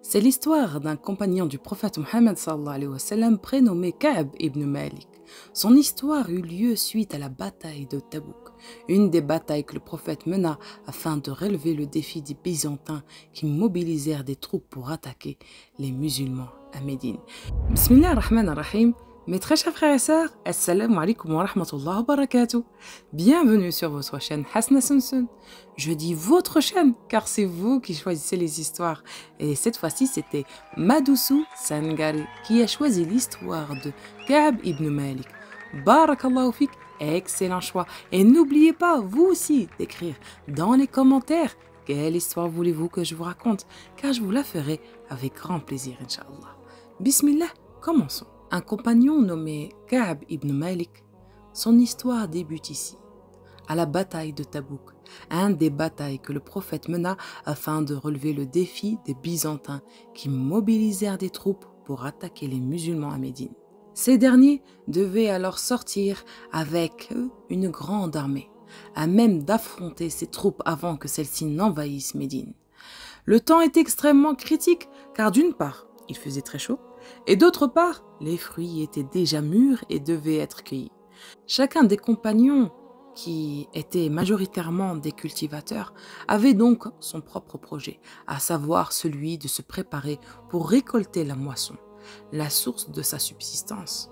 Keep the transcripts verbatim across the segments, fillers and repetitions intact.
C'est l'histoire d'un compagnon du prophète Mohammed sallallahu alayhi wa sallam prénommé Ka'b ibn Malik. Son histoire eut lieu suite à la bataille de Tabouk, une des batailles que le prophète mena afin de relever le défi des Byzantins qui mobilisèrent des troupes pour attaquer les musulmans à Médine. Bismillah ar-Rahman ar-Rahim. Mes très chers frères et sœurs, assalamu alaikum wa rahmatullahi wa barakatuh. Bienvenue sur votre chaîne Hasna Sunsun. Je dis votre chaîne car c'est vous qui choisissez les histoires. Et cette fois-ci, c'était Madoussou Sangari qui a choisi l'histoire de Ka'b ibn Malik. Barakallahu fik, excellent choix. Et n'oubliez pas, vous aussi, d'écrire dans les commentaires quelle histoire voulez-vous que je vous raconte, car je vous la ferai avec grand plaisir, Inch'Allah. Bismillah, commençons. Un compagnon nommé Ka'b ibn Malik, son histoire débute ici, à la bataille de Tabouk, un des batailles que le prophète mena afin de relever le défi des Byzantins qui mobilisèrent des troupes pour attaquer les musulmans à Médine. Ces derniers devaient alors sortir avec eux une grande armée, à même d'affronter ces troupes avant que celles-ci n'envahissent Médine. Le temps est extrêmement critique car d'une part, il faisait très chaud, et d'autre part, les fruits étaient déjà mûrs et devaient être cueillis. Chacun des compagnons, qui étaient majoritairement des cultivateurs, avait donc son propre projet, à savoir celui de se préparer pour récolter la moisson, la source de sa subsistance.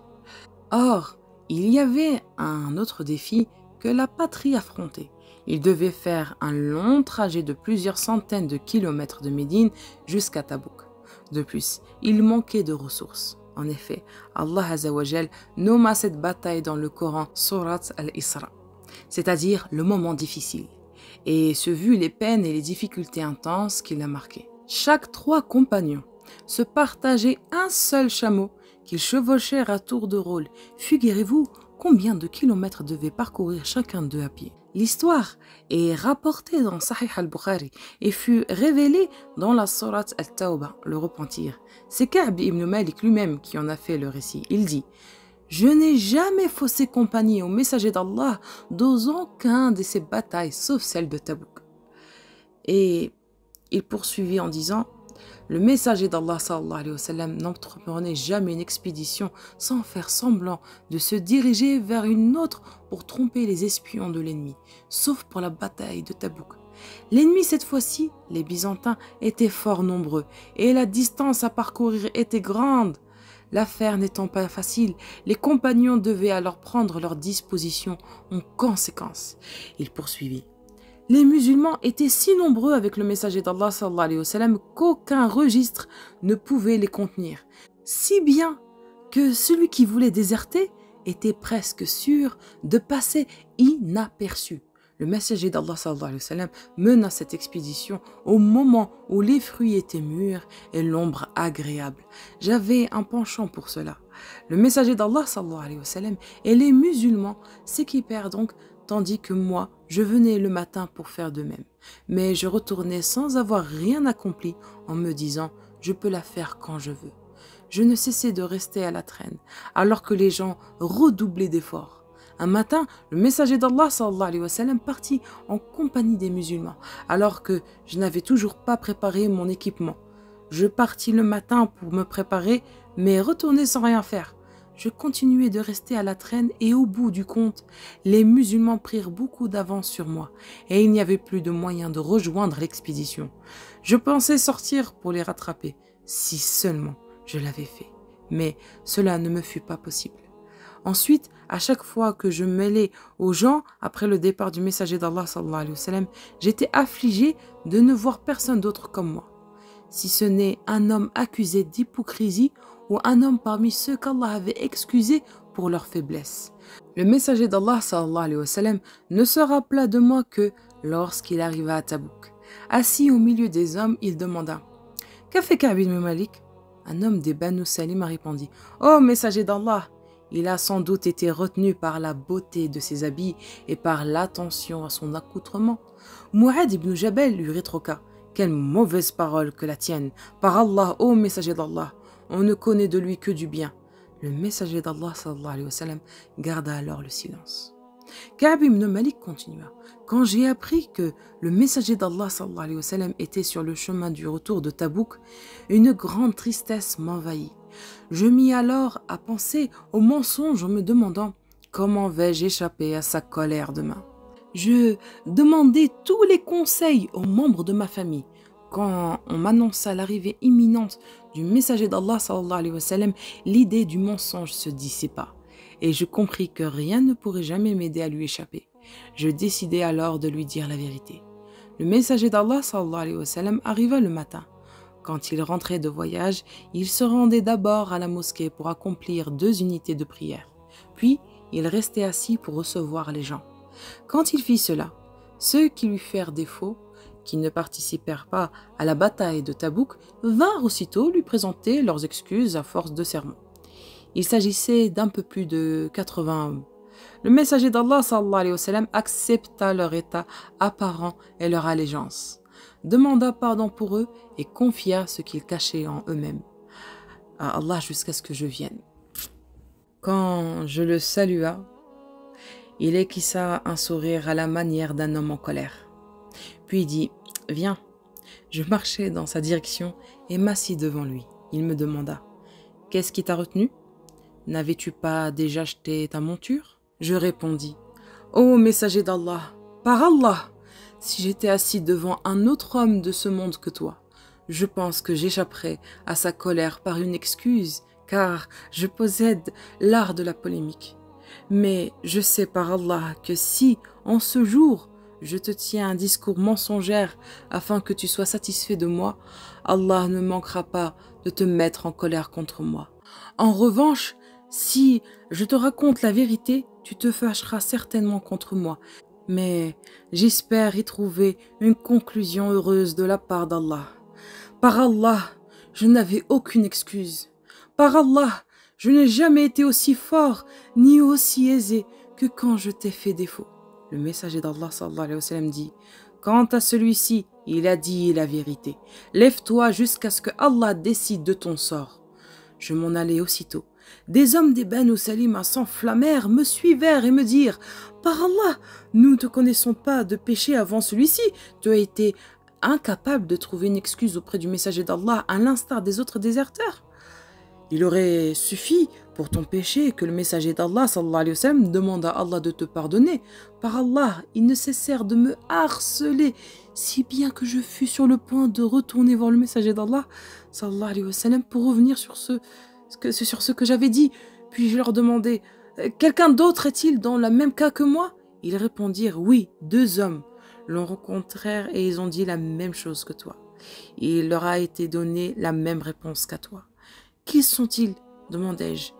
Or, il y avait un autre défi que la patrie affrontait. Il devait faire un long trajet de plusieurs centaines de kilomètres de Médine jusqu'à Tabouk. De plus, il manquait de ressources. En effet, Allah Azza wa Jal nomma cette bataille dans le Coran Surat al-Isra, c'est-à-dire le moment difficile, et ce vu les peines et les difficultés intenses qu'il a marquées. Chaque trois compagnons se partageaient un seul chameau qu'ils chevauchèrent à tour de rôle. Figurez-vous combien de kilomètres devaient parcourir chacun d'eux à pied. L'histoire est rapportée dans Sahih al-Bukhari et fut révélée dans la Sourate al-Tawbah, le repentir. C'est Ka'b ibn Malik lui-même qui en a fait le récit. Il dit « Je n'ai jamais faussé compagnie au messager d'Allah dans aucun de ces batailles, sauf celle de Tabouk. » Et il poursuivit en disant « Le messager d'Allah sallallahu alayhi wa sallam n'entreprenait jamais une expédition sans faire semblant de se diriger vers une autre pour tromper les espions de l'ennemi, sauf pour la bataille de Tabouk. L'ennemi cette fois-ci, les Byzantins, étaient fort nombreux et la distance à parcourir était grande. L'affaire n'étant pas facile, les compagnons devaient alors prendre leurs dispositions en conséquence. » Il poursuivit. Les musulmans étaient si nombreux avec le messager d'Allah sallallahu alayhi wa sallam qu'aucun registre ne pouvait les contenir. Si bien que celui qui voulait déserter était presque sûr de passer inaperçu. Le messager d'Allah sallallahu alayhi wa sallam mena cette expédition au moment où les fruits étaient mûrs et l'ombre agréable. J'avais un penchant pour cela. Le messager d'Allah sallallahu alayhi wa sallam et les musulmans s'équipèrent donc, tandis que moi, je venais le matin pour faire de même. Mais je retournais sans avoir rien accompli en me disant « je peux la faire quand je veux ». Je ne cessais de rester à la traîne, alors que les gens redoublaient d'efforts. Un matin, le messager d'Allah sallallahu alayhi wa sallam partit en compagnie des musulmans, alors que je n'avais toujours pas préparé mon équipement. Je partis le matin pour me préparer, mais retournai sans rien faire. Je continuais de rester à la traîne et au bout du compte, les musulmans prirent beaucoup d'avance sur moi et il n'y avait plus de moyen de rejoindre l'expédition. Je pensais sortir pour les rattraper, si seulement je l'avais fait. Mais cela ne me fut pas possible. Ensuite, à chaque fois que je mêlais aux gens, après le départ du messager d'Allah sallallahu alayhi wa sallam, j'étais affligé de ne voir personne d'autre comme moi. Si ce n'est un homme accusé d'hypocrisie ou un homme parmi ceux qu'Allah avait excusés pour leur faiblesse. Le messager d'Allah sallallahu alayhi wa sallam ne se rappela de moi que lorsqu'il arriva à Tabouk. Assis au milieu des hommes, il demanda « Qu'a fait Ka'b ibn Malik ?» Un homme des Banu Salim répondit « Oh, messager d'Allah !» Il a sans doute été retenu par la beauté de ses habits et par l'attention à son accoutrement. Mu'adh ibn Jabal lui rétorqua « Quelle mauvaise parole que la tienne ! Par Allah, ô messager d'Allah ! On ne connaît de lui que du bien. » Le messager d'Allah sallallahu alayhi wa sallam garda alors le silence. Ka'b ibn Malik continua. Quand j'ai appris que le messager d'Allah sallallahu alayhi wa sallam était sur le chemin du retour de Tabouk, une grande tristesse m'envahit. Je mis alors à penser au mensonge en me demandant comment vais-je échapper à sa colère demain. Je demandai tous les conseils aux membres de ma famille. Quand on m'annonça l'arrivée imminente du messager d'Allah sallallahu alayhi wa sallam, l'idée du mensonge se dissipa et je compris que rien ne pourrait jamais m'aider à lui échapper. Je décidai alors de lui dire la vérité. Le messager d'Allah sallallahu alayhi wa sallam arriva le matin. Quand il rentrait de voyage, il se rendait d'abord à la mosquée pour accomplir deux unités de prière. Puis, il restait assis pour recevoir les gens. Quand il fit cela, ceux qui lui firent défaut, qui ne participèrent pas à la bataille de Tabouk, vinrent aussitôt lui présenter leurs excuses à force de sermons. Il s'agissait d'un peu plus de quatre-vingts hommes. Le messager d'Allah sallallahu alayhi wa sallam accepta leur état apparent et leur allégeance, demanda pardon pour eux et confia ce qu'ils cachaient en eux-mêmes à Allah jusqu'à ce que je vienne. Quand je le salua, il esquissa un sourire à la manière d'un homme en colère. Puis dit « Viens ». Je marchai dans sa direction et m'assis devant lui. Il me demanda « Qu'est-ce qui t'a retenu? N'avais-tu pas déjà acheté ta monture ?» Je répondis « Ô messager d'Allah, par Allah, si j'étais assis devant un autre homme de ce monde que toi, je pense que j'échapperais à sa colère par une excuse, car je possède l'art de la polémique. Mais je sais par Allah que si, en ce jour, je te tiens un discours mensongère afin que tu sois satisfait de moi, Allah ne manquera pas de te mettre en colère contre moi. En revanche, si je te raconte la vérité, tu te fâcheras certainement contre moi. Mais j'espère y trouver une conclusion heureuse de la part d'Allah. Par Allah, je n'avais aucune excuse. Par Allah, je n'ai jamais été aussi fort ni aussi aisé que quand je t'ai fait défaut. Le messager d'Allah sallallahu alayhi wa sallam dit « Quant à celui-ci, il a dit la vérité. Lève-toi jusqu'à ce que Allah décide de ton sort. » Je m'en allai aussitôt. Des hommes des Banu Salima s'enflammèrent, me suivèrent et me dirent « Par Allah, nous ne te connaissons pas de péché avant celui-ci. Tu as été incapable de trouver une excuse auprès du messager d'Allah à l'instar des autres déserteurs. Il aurait suffi pour ton péché que le messager d'Allah sallallahu alayhi wa sallam demande à Allah de te pardonner. Par Allah, ils ne cessèrent de me harceler, si bien que je fus sur le point de retourner voir le messager d'Allah sallallahu alayhi wa sallam pour revenir sur ce, sur ce que j'avais dit. Puis je leur demandai « Quelqu'un d'autre est-il dans le même cas que moi ?» Ils répondirent « Oui, deux hommes l'ont rencontré et ils ont dit la même chose que toi. Il leur a été donné la même réponse qu'à toi. » Qui sont-ils? demandai-je.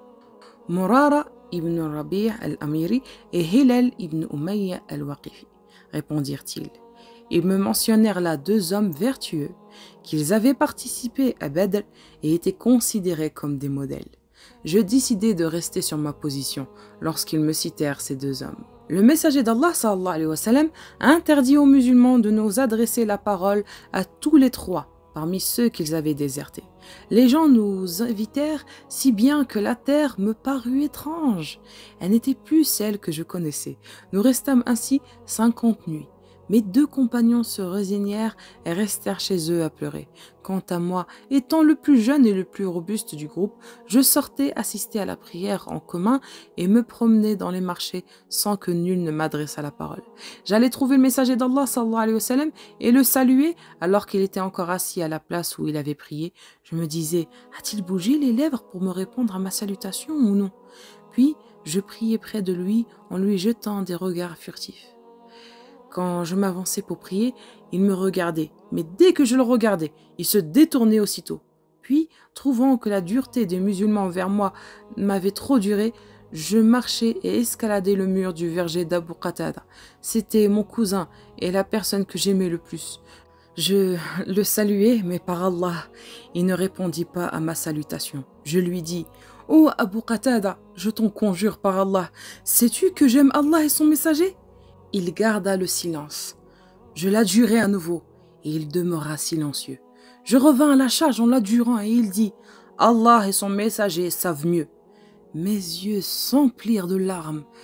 Murara ibn Rabi' al-Amiri et Hilal ibn Umayya al-Waqifi, répondirent-ils. Ils me mentionnèrent là deux hommes vertueux, qu'ils avaient participé à Badr et étaient considérés comme des modèles. Je décidai de rester sur ma position lorsqu'ils me citèrent ces deux hommes. Le messager d'Allah sallallahu alayhi wa sallam a interdit aux musulmans de nous adresser la parole à tous les trois, parmi ceux qu'ils avaient désertés. Les gens nous invitèrent si bien que la terre me parut étrange. Elle n'était plus celle que je connaissais. Nous restâmes ainsi cinquante nuits. Mes deux compagnons se résignèrent et restèrent chez eux à pleurer. Quant à moi, étant le plus jeune et le plus robuste du groupe, je sortais assister à la prière en commun et me promenais dans les marchés sans que nul ne m'adressât la parole. J'allais trouver le messager d'Allah sallallahu alayhi wa sallam et le saluer alors qu'il était encore assis à la place où il avait prié. Je me disais, a-t-il bougé les lèvres pour me répondre à ma salutation ou non? Puis je priais près de lui en lui jetant des regards furtifs. Quand je m'avançais pour prier, il me regardait, mais dès que je le regardais, il se détournait aussitôt. Puis, trouvant que la dureté des musulmans envers moi m'avait trop duré, je marchais et escaladais le mur du verger d'Abu Qatada. C'était mon cousin et la personne que j'aimais le plus. Je le saluai, mais par Allah, il ne répondit pas à ma salutation. Je lui dis « Oh Abu Qatada, je t'en conjure par Allah, sais-tu que j'aime Allah et son messager ?» Il garda le silence. Je l'adjurai à nouveau, et il demeura silencieux. Je revins à la charge en l'adjurant, et il dit « Allah et son messager savent mieux. » Mes yeux s'emplirent de larmes.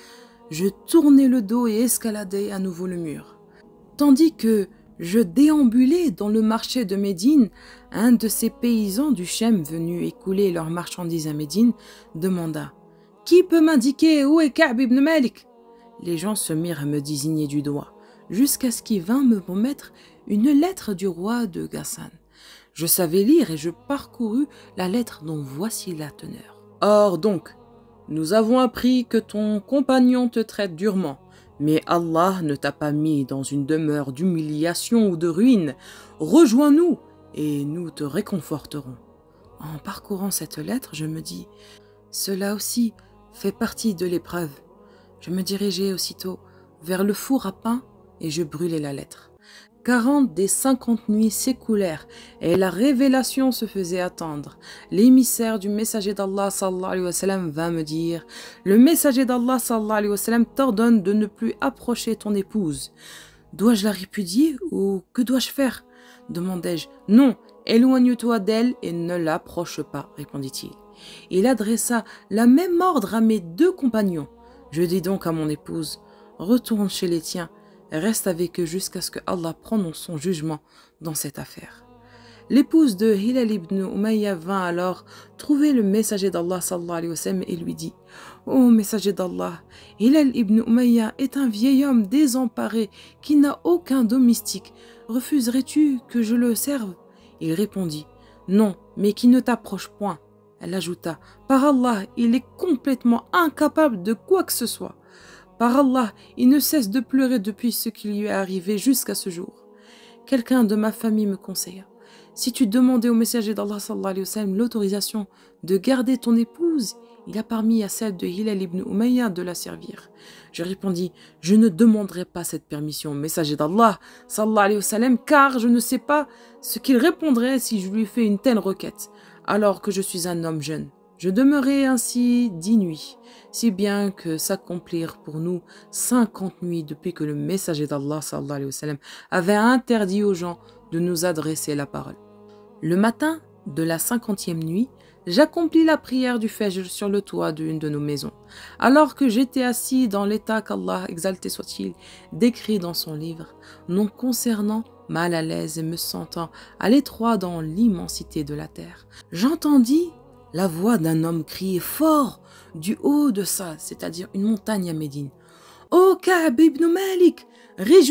je tournai le dos et escaladai à nouveau le mur. Tandis que je déambulais dans le marché de Médine, un de ces paysans du Chem venus écouler leurs marchandises à Médine demanda « Qui peut m'indiquer où est Ka'b ibn Malik ?» Les gens se mirent à me désigner du doigt, jusqu'à ce qu'il vint me remettre une lettre du roi de Ghassan. Je savais lire et je parcourus la lettre dont voici la teneur. « Or donc, nous avons appris que ton compagnon te traite durement, mais Allah ne t'a pas mis dans une demeure d'humiliation ou de ruine. Rejoins-nous et nous te réconforterons. » En parcourant cette lettre, je me dis « Cela aussi fait partie de l'épreuve. » Je me dirigeai aussitôt vers le four à pain et je brûlai la lettre. Quarante des cinquante nuits s'écoulèrent et la révélation se faisait attendre. L'émissaire du messager d'Allah sallallahu alayhi wa sallam vint me dire « Le messager d'Allah sallallahu alayhi wa sallam t'ordonne de ne plus approcher ton épouse. » « Dois-je la répudier ou que dois-je faire ?» demandai-je. « Non, éloigne-toi d'elle et ne l'approche pas, répondit-il. Il adressa la même ordre à mes deux compagnons. Je dis donc à mon épouse, retourne chez les tiens, reste avec eux jusqu'à ce que Allah prononce son jugement dans cette affaire. L'épouse de Hilal ibn Umayya vint alors trouver le messager d'Allah sallallahu alayhi wa sallam et lui dit « Ô messager d'Allah, Hilal ibn Umayya est un vieil homme désemparé qui n'a aucun domestique. Refuserais-tu que je le serve ?» Il répondit « Non, mais qui ne t'approche point. » Elle ajouta « Par Allah, il est complètement incapable de quoi que ce soit. Par Allah, il ne cesse de pleurer depuis ce qui lui est arrivé jusqu'à ce jour. » Quelqu'un de ma famille me conseilla « Si tu demandais au messager d'Allah sallallahu alayhi wa sallam l'autorisation de garder ton épouse, il a permis à celle de Hilal ibn Umayya de la servir. » Je répondis « Je ne demanderai pas cette permission au messager d'Allah sallallahu alayhi wa sallam car je ne sais pas ce qu'il répondrait si je lui fais une telle requête, alors que je suis un homme jeune. » Je demeurai ainsi dix nuits, si bien que s'accomplirent pour nous cinquante nuits depuis que le messager d'Allah sallallahu alayhi wa sallam avait interdit aux gens de nous adresser la parole. Le matin de la cinquantième nuit, j'accomplis la prière du Fajr sur le toit d'une de nos maisons, alors que j'étais assis dans l'état qu'Allah, exalté soit-il, décrit dans son livre, non concernant, mal à l'aise et me sentant à l'étroit dans l'immensité de la terre. J'entendis la voix d'un homme crier fort du haut de ça, c'est-à-dire une montagne à Médine. « Ô Ka'b ibn Malik, réjouis-toi !»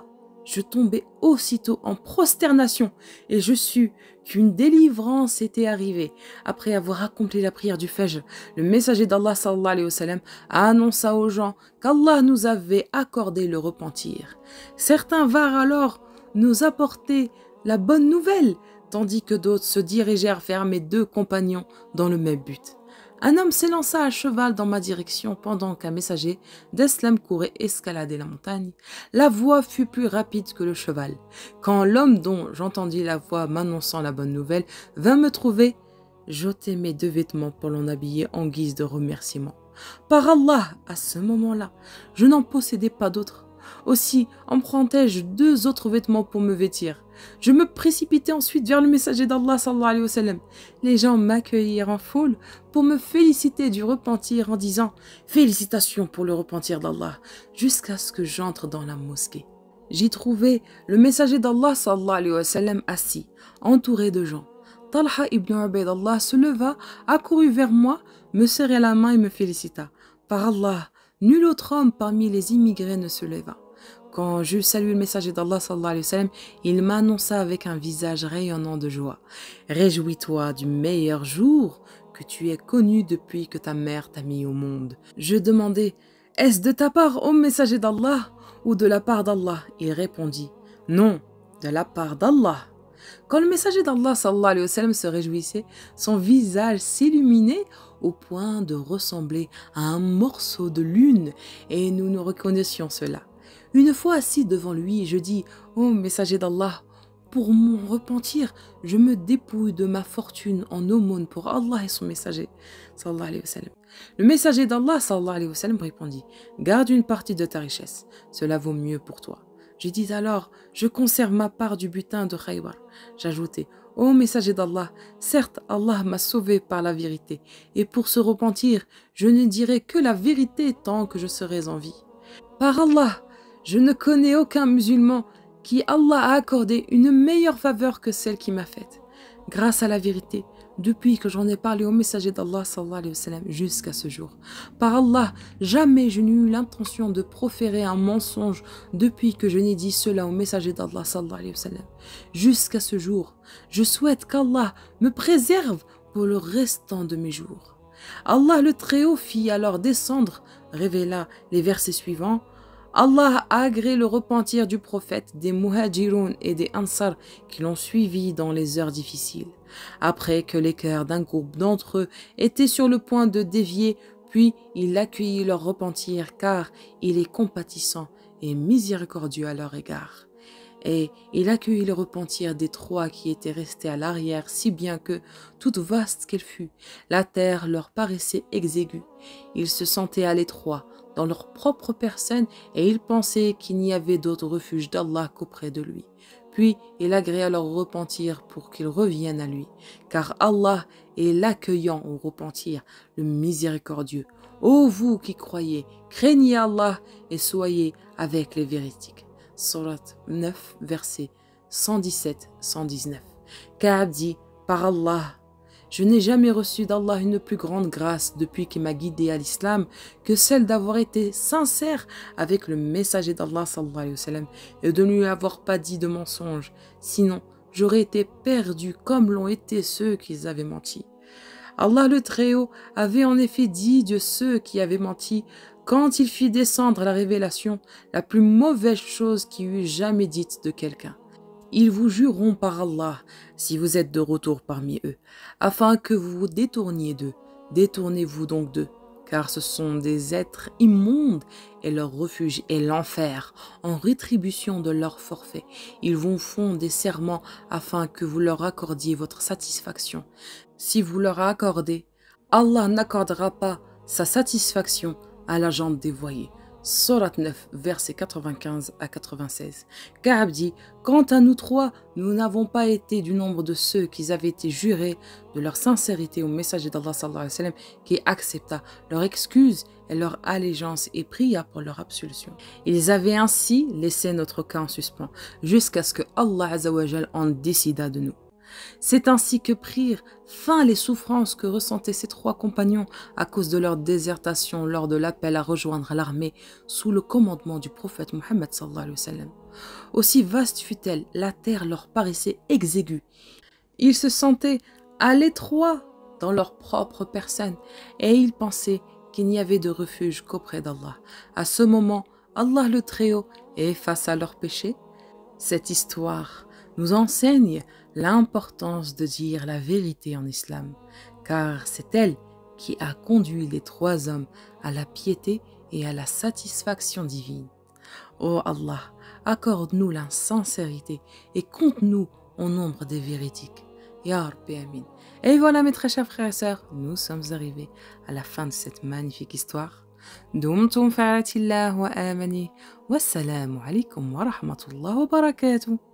Je tombai aussitôt en prosternation et je sus qu'une délivrance était arrivée. Après avoir accompli la prière du Fajr, le messager d'Allah sallallahu alayhi wa sallam annonça aux gens qu'Allah nous avait accordé le repentir. Certains vinrent alors nous apporter la bonne nouvelle, tandis que d'autres se dirigèrent vers mes deux compagnons dans le même but. Un homme s'élança à cheval dans ma direction pendant qu'un messager d'Islam courait escalader la montagne. La voix fut plus rapide que le cheval. Quand l'homme dont j'entendis la voix m'annonçant la bonne nouvelle vint me trouver, j'ôtai mes deux vêtements pour l'en habiller en guise de remerciement. Par Allah, à ce moment-là, je n'en possédais pas d'autres. Aussi empruntai-je deux autres vêtements pour me vêtir. Je me précipitai ensuite vers le messager d'Allah sallallahu alayhi wa sallam. Les gens m'accueillirent en foule pour me féliciter du repentir en disant « Félicitations pour le repentir d'Allah » jusqu'à ce que j'entre dans la mosquée. J'y trouvai le messager d'Allah sallallahu alayhi wa sallam assis, entouré de gens. Talha ibn Ubaydallah se leva, accourut vers moi, me serra la main et me félicita. Par Allah, nul autre homme parmi les immigrés ne se leva. Quand j'eus salué le messager d'Allah sallallahu alayhi wa sallam, il m'annonça avec un visage rayonnant de joie. « Réjouis-toi du meilleur jour que tu aies connu depuis que ta mère t'a mis au monde. » Je demandai « Est-ce de ta part, ô messager d'Allah, ou de la part d'Allah ?» Il répondit « Non, de la part d'Allah. » Quand le messager d'Allah sallallahu alayhi wa sallam se réjouissait, son visage s'illuminait au point de ressembler à un morceau de lune, et nous nous reconnaissions cela. Une fois assis devant lui, je dis « Ô messager d'Allah, pour mon repentir, je me dépouille de ma fortune en aumône pour Allah et son messager. » sallallahu alayhi wa sallam. Le messager d'Allah sallallahu alayhi wa sallam répondit « Garde une partie de ta richesse, cela vaut mieux pour toi. » Je dis alors « Je conserve ma part du butin de Khaybar. » J'ajoutai Ô messager d'Allah, certes Allah m'a sauvé par la vérité, et pour se repentir, je ne dirai que la vérité tant que je serai en vie. Par Allah, je ne connais aucun musulman qui Allah a accordé une meilleure faveur que celle qu'il m'a faite. Grâce à la vérité, depuis que j'en ai parlé au messager d'Allah sallallahu alayhi wa sallam jusqu'à ce jour. Par Allah, jamais je n'ai eu l'intention de proférer un mensonge depuis que je n'ai dit cela au messager d'Allah sallallahu alayhi wa sallam. Jusqu'à ce jour, je souhaite qu'Allah me préserve pour le restant de mes jours. Allah le Très-Haut fit alors descendre, révéla les versets suivants. Allah a agréé le repentir du prophète, des muhajiroun et des ansar qui l'ont suivi dans les heures difficiles. Après que les cœurs d'un groupe d'entre eux étaient sur le point de dévier, puis il accueillit leur repentir car il est compatissant et miséricordieux à leur égard. Et il accueillit le repentir des trois qui étaient restés à l'arrière, si bien que, toute vaste qu'elle fût, la terre leur paraissait exiguë. Ils se sentaient à l'étroit dans leur propre personne et ils pensaient qu'il n'y avait d'autre refuge d'Allah qu'auprès de lui. Puis il agréa leur repentir pour qu'ils reviennent à lui, car Allah est l'accueillant au repentir, le miséricordieux. Ô vous qui croyez, craignez Allah et soyez avec les véridiques. Surat neuf, versets cent dix-sept à cent dix-neuf. Ka'b dit, par Allah, je n'ai jamais reçu d'Allah une plus grande grâce depuis qu'il m'a guidé à l'islam que celle d'avoir été sincère avec le messager d'Allah sallallahu alayhi wa sallam et de ne lui avoir pas dit de mensonge. Sinon, j'aurais été perdu comme l'ont été ceux qui avaient menti. Allah le Très-Haut avait en effet dit de ceux qui avaient menti quand il fit descendre la révélation, la plus mauvaise chose qui eût jamais dite de quelqu'un. Ils vous jureront par Allah, si vous êtes de retour parmi eux, afin que vous vous détourniez d'eux. Détournez-vous donc d'eux, car ce sont des êtres immondes et leur refuge est l'enfer. En rétribution de leur forfait, ils vous font des serments afin que vous leur accordiez votre satisfaction. Si vous leur accordez, Allah n'accordera pas sa satisfaction à la jambe dévoyée. Surat neuf, versets quatre-vingt-quinze à quatre-vingt-seize. Ka'b dit, quant à nous trois, nous n'avons pas été du nombre de ceux qui avaient été jurés de leur sincérité au messager d'Allah sallallahu alayhi wa sallam, qui accepta leur excuse et leur allégeance et pria pour leur absolution. Ils avaient ainsi laissé notre cas en suspens, jusqu'à ce que Allah azza wa jal en décida de nous. C'est ainsi que prirent fin les souffrances que ressentaient ces trois compagnons à cause de leur désertation lors de l'appel à rejoindre l'armée sous le commandement du prophète Mohammed sallallahu alayhi wa sallam. Aussi vaste fut-elle, la terre leur paraissait exiguë. Ils se sentaient à l'étroit dans leur propre personne et ils pensaient qu'il n'y avait de refuge qu'auprès d'Allah. À ce moment, Allah le Très-Haut effaça leurs péchés. Cette histoire nous enseigne l'importance de dire la vérité en islam, car c'est elle qui a conduit les trois hommes à la piété et à la satisfaction divine. Ô Allah, accorde-nous la sincérité et compte-nous au nombre des véridiques. Ya Rabbi Amin. Et voilà mes très chers frères et sœurs, nous sommes arrivés à la fin de cette magnifique histoire. Dumtum fa'atillah wa amani. Wassalamu alaikum wa rahmatullah wa barakatuh.